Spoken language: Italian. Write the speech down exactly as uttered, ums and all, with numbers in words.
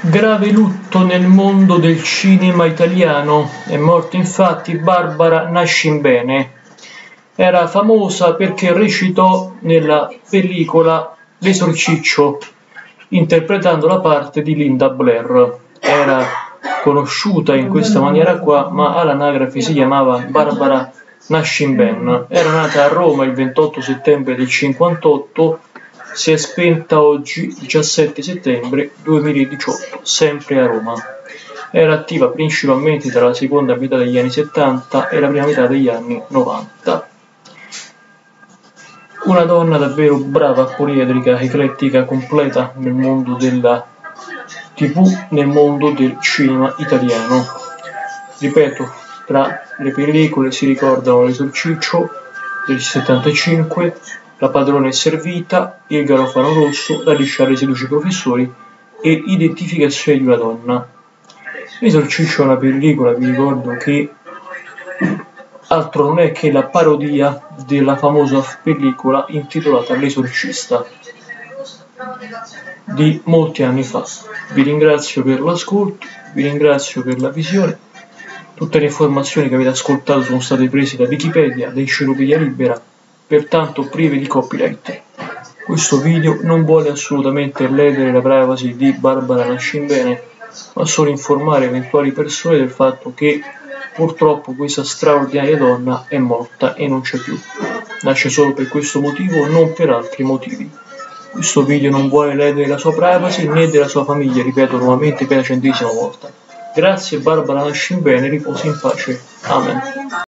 Grave lutto nel mondo del cinema italiano, è morta infatti Barbara Nascimbene. Era famosa perché recitò nella pellicola L'Esorciccio, interpretando la parte di Linda Blair. Era conosciuta in questa maniera qua, ma all'anagrafe si chiamava Barbara Nascimbene. Era nata a Roma il ventotto settembre del cinquantotto. Si è spenta oggi, diciassette settembre duemiladiciotto, sempre a Roma. Era attiva principalmente tra la seconda metà degli anni settanta e la prima metà degli anni novanta. Una donna davvero brava, poliedrica, eclettica, completa nel mondo della tivù, nel mondo del cinema italiano. Ripeto, tra le pellicole si ricordano L'Esorciccio del settantacinque, La padrona è servita, Il garofano rosso, La lisciare seduce i professori e Identificazione di una donna. L'Esorciccio è una pellicola, vi ricordo, che altro non è che la parodia della famosa pellicola intitolata L'Esorcista di molti anni fa. Vi ringrazio per l'ascolto, vi ringrazio per la visione. Tutte le informazioni che avete ascoltato sono state prese da Wikipedia, da Enciclopedia Libera, pertanto prive di copyright. Questo video non vuole assolutamente ledere la privacy di Barbara Nascimbene, ma solo informare eventuali persone del fatto che purtroppo questa straordinaria donna è morta e non c'è più. Nasce solo per questo motivo, non per altri motivi. Questo video non vuole ledere la sua privacy né della sua famiglia, ripeto nuovamente per la centesima volta. Grazie Barbara Nascimbene, riposi in pace. Amen.